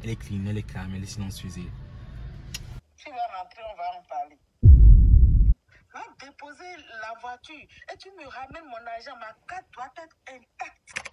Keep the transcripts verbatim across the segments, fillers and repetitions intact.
Elle est clean, elle est calme, elle est silencieuse. Tu vas rentrer, on va en parler. Va déposer la voiture et tu me ramènes mon argent. Ma carte doit être intacte.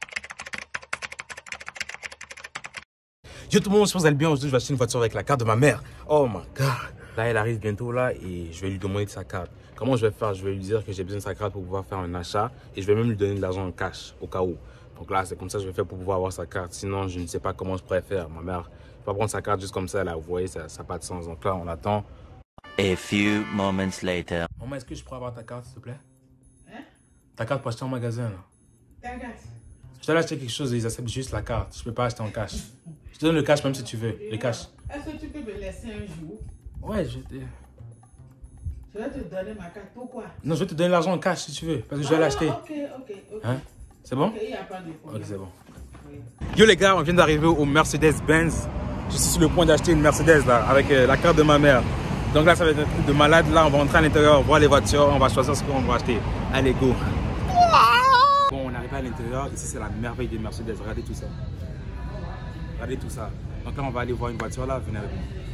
Yo tout le monde, je pense que vous allez bien. Aujourd'hui, je vais acheter une voiture avec la carte de ma mère. Oh my god. Là, elle arrive bientôt là et je vais lui demander de sa carte. Comment je vais faire? Je vais lui dire que j'ai besoin de sa carte pour pouvoir faire un achat et je vais même lui donner de l'argent en cash au cas où. Donc là, c'est comme ça que je vais faire pour pouvoir avoir sa carte. Sinon, je ne sais pas comment je pourrais faire. Ma mère ne va pas prendre sa carte juste comme ça. Là, vous voyez, ça n'a pas de sens. Donc là, on attend. A few moments later. Maman, est-ce que je pourrais avoir ta carte, s'il te plaît? Hein? Ta carte pour acheter en magasin, là. Ta carte? Je t'allais acheter quelque chose et ils acceptent juste la carte. Je peux pas acheter en cash. Je te donne le cash même si tu veux. Le cash. Est-ce que tu peux me laisser un jour? Ouais, je te... Je vais te donner ma carte. Pourquoi? Non, je vais te donner l'argent en cash si tu veux. Parce que je vais ah, l'acheter. Ok, ok, ok. Hein? C'est bon? Ok, il n'y a pas de problème. Ok, c'est bon. Oui. Yo les gars, on vient d'arriver au Mercedes-Benz. Je suis sur le point d'acheter une Mercedes là, avec euh, la carte de ma mère. Donc là, ça va être un truc de malade. Là, on va rentrer à l'intérieur, voir les voitures, on va choisir ce qu'on va acheter. Allez, go! Bon, on est arrivé à l'intérieur. Ici, c'est la merveille des Mercedes. Regardez tout ça. Regardez tout ça. Donc là, on va aller voir une voiture là. Venez avec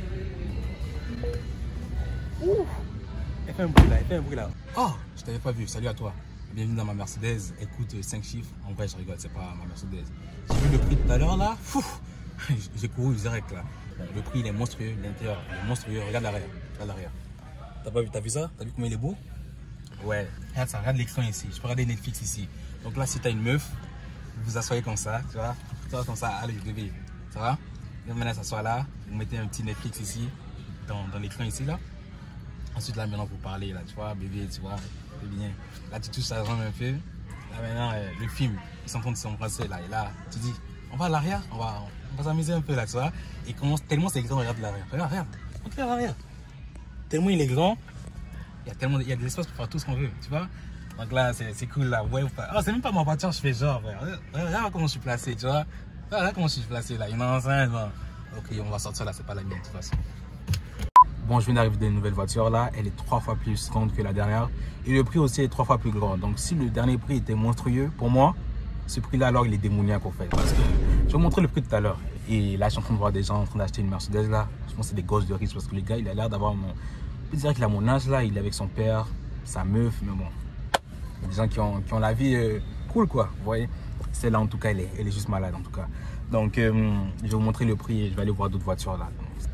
moi. Ouh. Elle fait un bruit là, elle fait un bruit là. Oh, je t'avais pas vu. Salut à toi. Bienvenue dans ma Mercedes. Elle coûte cinq chiffres. En vrai, je rigole, c'est pas ma Mercedes. J'ai vu le prix tout à l'heure là. J'ai couru direct là. Bon, le prix il est monstrueux, l'intérieur il est monstrueux. Regarde l'arrière. Regarde l'arrière. T'as pas vu, t'as vu ça? T'as vu comment il est beau? Ouais. Regarde ça, regarde l'écran ici. Je peux regarder Netflix ici. Donc là, si t'as une meuf, vous vous asseyez comme ça, tu vois. Tu vois comme ça. Allez, bébé. Ça va? Et maintenant, s'assoit là. Vous mettez un petit Netflix ici, dans, dans l'écran ici là. Ensuite là, maintenant, vous parlez là, tu vois, bébé, tu vois. C'est bien. Là, tu touches sa jambe un peu. Là, maintenant, euh, le film, ils sont en train de s'embrasser là. Et là, tu dis, on va à l'arrière, on va, on va s'amuser un peu là, tu vois. Et commence, tellement c'est grand, regarde l'arrière. Regarde, regarde, regarde l'arrière. Tellement il est grand, il y a tellement, il y a de l'espace pour faire tout ce qu'on veut, tu vois. Donc là, c'est cool là. Ouais, oh, c'est même pas ma voiture, je fais genre, regarde, regarde comment je suis placé, tu vois. Regarde comment je suis placé là, une enceinte. Bon. Ok, on va sortir là, c'est pas la mienne de toute façon. Bon, je viens d'arriver d'une nouvelle voiture là, elle est trois fois plus grande que la dernière et le prix aussi est trois fois plus grand. Donc si le dernier prix était monstrueux, pour moi, ce prix là alors il est démoniaque en fait. Parce que je vais vous montrer le prix tout à l'heure. Et là je suis en train de voir des gens en train d'acheter une Mercedes là. Je pense que c'est des gosses de riche parce que le gars il a l'air d'avoir mon... Je peux dire qu'il a mon âge là, il est avec son père, sa meuf, mais bon. Il y a des gens qui ont, qui ont la vie euh, cool quoi, vous voyez. Celle-là en tout cas elle est, elle est juste malade en tout cas. Donc euh, je vais vous montrer le prix et je vais aller voir d'autres voitures là.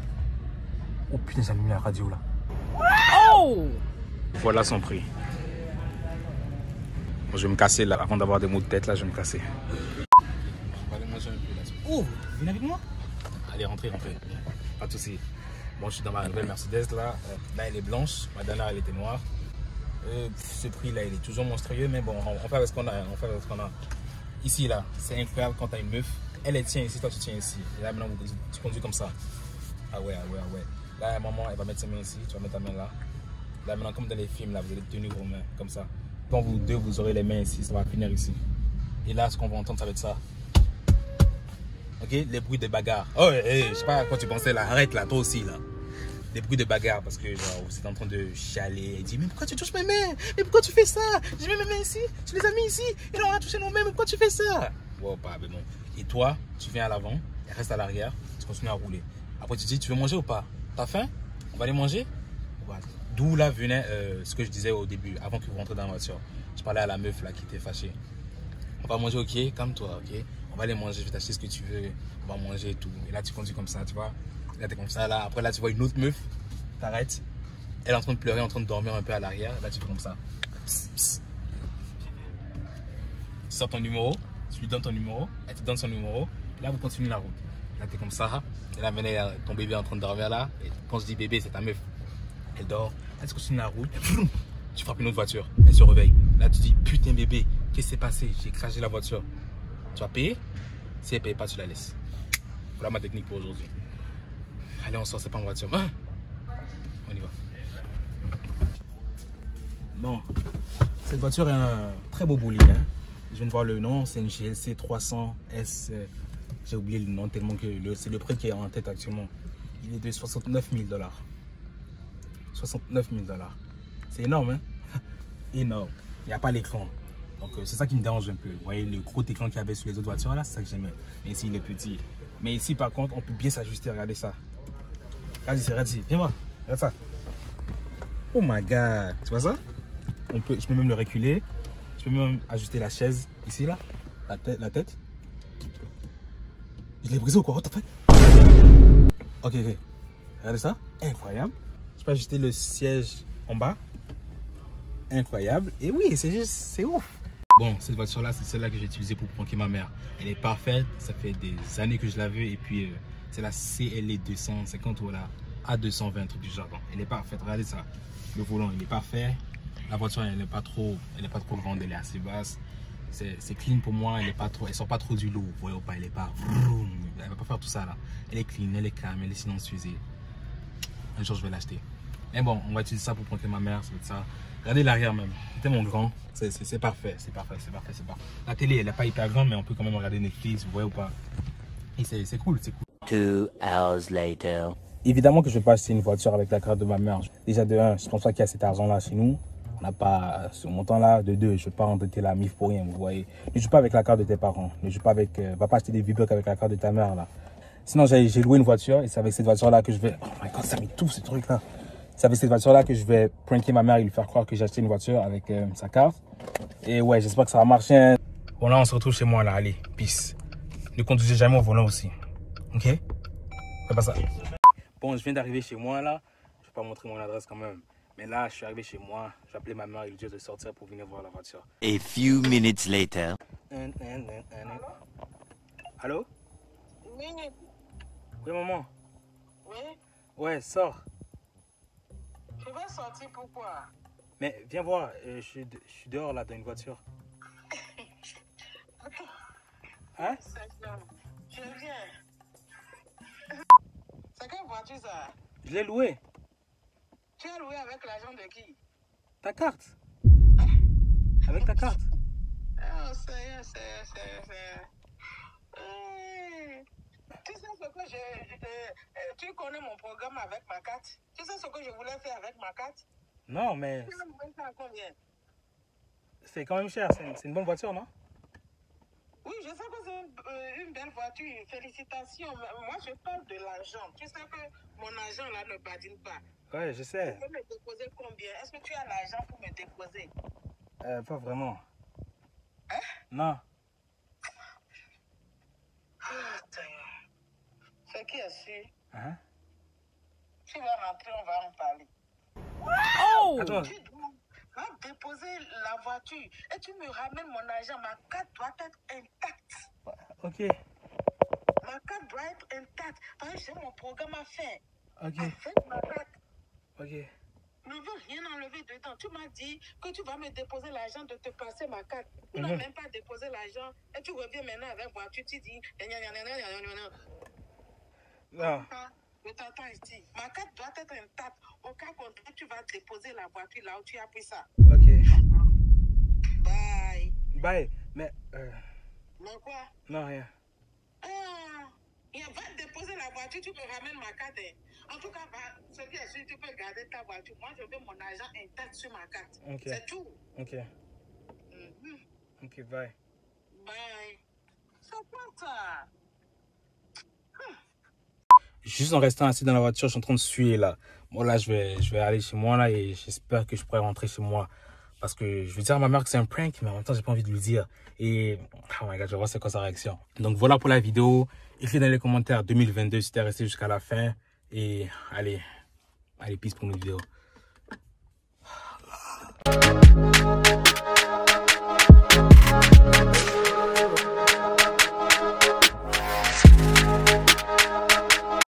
Oh putain, j'ai mis la radio là. Oh! Voilà son prix. Bon, je vais me casser là. Avant d'avoir des maux de tête là, je vais me casser. On va aller manger un peu là. Oh, vous venez avec moi? Allez, rentrez, rentrez. Pas de soucis. Bon, je suis dans ma nouvelle Mercedes là. Euh, là, elle est blanche. Ma dernière, elle était noire. Euh, ce prix là, il est toujours monstrueux. Mais bon, on, on fait avec ce qu'on a. On fait avec ce qu'on a. Ici là, c'est incroyable quand t'as une meuf. Elle, elle tient ici, toi tu tiens ici. Et là, maintenant, tu conduis comme ça. Ah ouais, ah ouais, ah ouais. Là, maman, elle va mettre ses mains ici, tu vas mettre ta main là. Là, maintenant, comme dans les films, là, vous allez tenir vos mains, comme ça. Quand vous deux, vous aurez les mains ici, ça va finir ici. Et là, ce qu'on va entendre, ça va être ça. Ok? Les bruits de bagarre. Oh, hey, je sais pas à quoi tu pensais là. Arrête là, toi aussi là. Les bruits de bagarre, parce que genre, vous êtes en train de chialer. Et dit, mais pourquoi tu touches mes mains? Mais pourquoi tu fais ça? J'ai mis mes mains ici, je les ai mis ici. Et là, on a touché nos mains, mais pourquoi tu fais ça? Wow, pas, mais bon. Et toi, tu viens à l'avant, elle reste à l'arrière, tu continues à rouler. Après, tu dis, tu veux manger ou pas? T'as faim? On va aller manger? Voilà. D'où là venait euh, ce que je disais au début, avant que vous rentrez dans la voiture. Je parlais à la meuf là qui était fâchée. On va manger, ok? Calme-toi, ok? On va aller manger, je vais t'acheter ce que tu veux. On va manger et tout. Et là, tu conduis comme ça, tu vois? Là, t'es comme ça, là. Après, là, tu vois une autre meuf. T'arrêtes. Elle est en train de pleurer, en train de dormir un peu à l'arrière. Là, tu fais comme ça. Psst, psst. Tu sors ton numéro. Tu lui donnes ton numéro. Elle te donne son numéro. Et là, vous continuez la route. Là, t'es comme ça. Et là, maintenant, ton bébé est en train de dormir là. Et quand je dis bébé, c'est ta meuf. Elle dort. Là, tu continues la route. Tu frappes une autre voiture. Elle se réveille. Là, tu dis putain, bébé, qu'est-ce qui s'est passé? J'ai crashé la voiture. Tu vas payer? Si elle ne paye pas, tu la laisses. Voilà ma technique pour aujourd'hui. Allez, on sort, c'est pas en voiture. Hein? On y va. Bon, cette voiture est un très beau bolide. Hein? Je viens de voir le nom. C'est une G L C trois cents S. J'ai oublié le nom tellement que c'est le prix qui est en tête actuellement. Il est de soixante-neuf mille dollars. soixante-neuf mille dollars. C'est énorme, hein? Énorme. Il n'y a pas l'écran. Donc, euh, c'est ça qui me dérange un peu. Vous voyez le gros écran qu'il y avait sur les autres voitures là, c'est ça que j'aimais. Mais ici, il est petit. Mais ici, par contre, on peut bien s'ajuster. Regardez ça. Regarde ici, regarde ici. Viens voir. Regarde ça. Oh my god. Tu vois ça? On peut, je peux même le reculer. Je peux même ajuster la chaise ici, là. La tête. La tête. Je l'ai brisé ou quoi? What the fuck? Ok, ok. Regardez ça. Incroyable. Je peux ajuster le siège en bas. Incroyable. Et oui, c'est juste, c'est ouf. Bon, cette voiture-là, c'est celle-là que j'ai utilisée pour pranker ma mère. Elle est parfaite. Ça fait des années que je la veux. Et puis, euh, c'est la C L E deux cent cinquante ou la A deux cent vingt, un truc du genre. Elle est parfaite. Regardez ça. Le volant, il est parfait. La voiture, elle n'est pas trop, elle n'est pas trop grande. Elle est assez basse. C'est clean pour moi. Elle est pas trop, elle sort pas trop du lot. Vous voyez pas, elle est pas. Elle va pas faire tout ça là. Elle est clean, elle est calme, elle est silencieuse. Un jour, je vais l'acheter. Mais bon, on va utiliser ça pour pranker ma mère. Ça va être ça. Regardez l'arrière même. C'est tellement grand. C'est parfait, c'est parfait, c'est parfait, c'est parfait. La télé, elle n'est pas hyper grande, mais on peut quand même regarder Netflix, vous voyez ou pas. Et c'est cool, c'est cool. Two hours later. Évidemment que je ne vais pas acheter une voiture avec la carte de ma mère. Déjà de un, je pense pas qu'il y a cet argent-là chez nous. On n'a pas ce montant-là. De deux, je ne vais pas endetter la M I F pour rien, vous voyez. Ne joue pas avec la carte de tes parents. Ne joue pas avec, euh, va pas acheter des V-Bucks avec la carte de ta mère là. Sinon, j'ai loué une voiture et c'est avec cette voiture-là que je vais. Oh my god, ça met tout ce truc-là. C'est avec cette voiture-là que je vais pranker ma mère et lui faire croire que j'ai acheté une voiture avec euh, sa carte. Et ouais, j'espère que ça va marcher. Bon, là, on se retrouve chez moi, là. Allez, peace. Ne conduisez jamais au volant aussi. Ok? Fais pas ça. Bon, je viens d'arriver chez moi, là. Je vais pas montrer mon adresse quand même. Mais là, je suis arrivé chez moi. J'ai appelé ma mère et lui dire de sortir pour venir voir la voiture. A few minutes later. Allô? Oui. Oui, maman. Oui. Ouais, sors. Je vais sortir pourquoi? Mais viens voir, euh, je, suis de, je suis dehors là dans une voiture. Hein? Je viens. C'est quelle voiture ça? Je l'ai loué. Tu as loué avec l'argent de qui? Ta carte. Avec ta carte. Oh, c'est... c'est... Tu sais ce que je... je tu connais mon programme avec ma carte? Tu sais ce que je voulais faire avec ma carte? Non, mais... Tu as loué ça à combien? C'est quand même cher. C'est une bonne voiture, non? Oui, je sais que c'est une, euh, une belle voiture. Félicitations. Moi, je parle de l'argent. Tu sais que mon argent là ne badine pas. Ouais, je sais. Tu peux me déposer combien? Est-ce que tu as l'argent pour me déposer? Euh, pas vraiment. Hein? Non. C'est qui est sûr? Hein? Tu vas rentrer, on va en parler. Oh! Attends. Tu dois déposer la voiture et tu me ramènes mon argent. Ma carte doit être intacte. Ok. Ma carte doit être intacte. Parce que j'ai mon programme à faire. Ok. Avec ma carte. Ok. Ne veux rien enlever dedans. Tu m'as dit que tu vas me déposer l'argent de te passer ma carte. Tu Mm-hmm. n'as même pas déposé l'argent et tu reviens maintenant avec voiture. Tu dis... Non. Je t'entends ici. Ma carte doit être intacte. Au cas contraire, tu vas déposer la voiture là où tu as pris ça. Ok. Bye. Bye. Mais... Euh... Mais quoi? Non, rien. Ah, il va déposer la voiture, tu me ramènes ma carte. En tout cas, va, ce qui est sûr, tu peux garder ta voiture. Moi, je veux mon argent intact sur ma carte. Ok. C'est tout. Ok. Mm-hmm. Ok, bye. Bye. C'est quoi ça? Juste en restant assis dans la voiture, je suis en train de suer là. Bon là, je vais, je vais aller chez moi là et j'espère que je pourrai rentrer chez moi. Parce que je veux dire à ma mère que c'est un prank, mais en même temps, j'ai pas envie de lui dire. Et oh my god, je vais voir c'est quoi sa réaction. Donc voilà pour la vidéo. Écris dans les commentaires deux mille vingt-deux si t'es resté jusqu'à la fin. Et allez, allez, peace pour une vidéo.